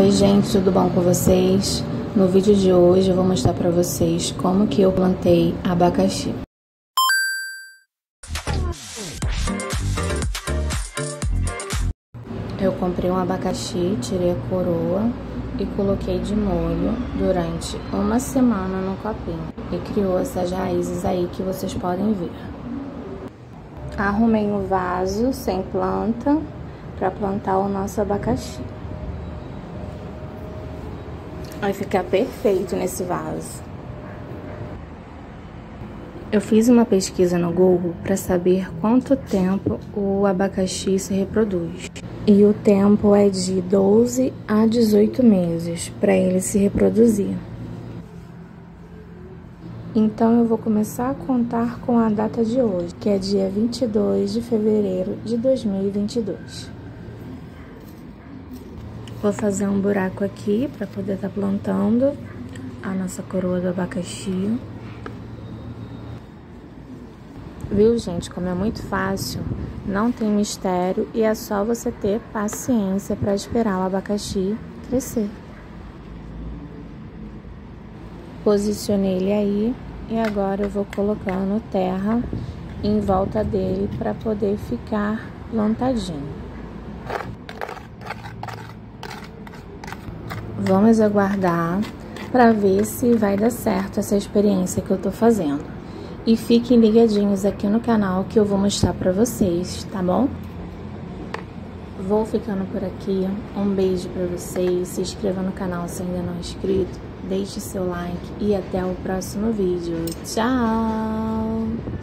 Oi gente, tudo bom com vocês? No vídeo de hoje eu vou mostrar pra vocês como que eu plantei abacaxi. Eu comprei um abacaxi, tirei a coroa e coloquei de molho durante uma semana no copinho. E criou essas raízes aí que vocês podem ver. Arrumei um vaso sem planta para plantar o nosso abacaxi. Vai ficar perfeito nesse vaso. Eu fiz uma pesquisa no Google para saber quanto tempo o abacaxi se reproduz. E o tempo é de 12 a 18 meses para ele se reproduzir. Então eu vou começar a contar com a data de hoje, que é dia 22 de fevereiro de 2022. Vou fazer um buraco aqui para poder estar plantando a nossa coroa do abacaxi. Viu, gente? Como é muito fácil, não tem mistério e é só você ter paciência para esperar o abacaxi crescer. Posicionei ele aí e agora eu vou colocando terra em volta dele para poder ficar plantadinho. Vamos aguardar para ver se vai dar certo essa experiência que eu tô fazendo. E fiquem ligadinhos aqui no canal que eu vou mostrar pra vocês, tá bom? Vou ficando por aqui. Um beijo pra vocês. Se inscreva no canal se ainda não é inscrito. Deixe seu like e até o próximo vídeo. Tchau!